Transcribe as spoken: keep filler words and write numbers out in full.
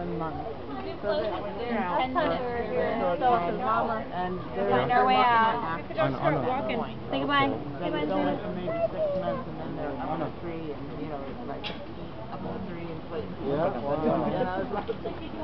one month. So that when they're out, Ten minutes. so So, and, Mama. and they're Find our way out. after I know, I know. Walking. Say goodbye. Then Say it's goodbye, only Susan. for maybe six months, and then they're up to three, and you know, it's like up to three and play. Yeah, wow. You know, it's like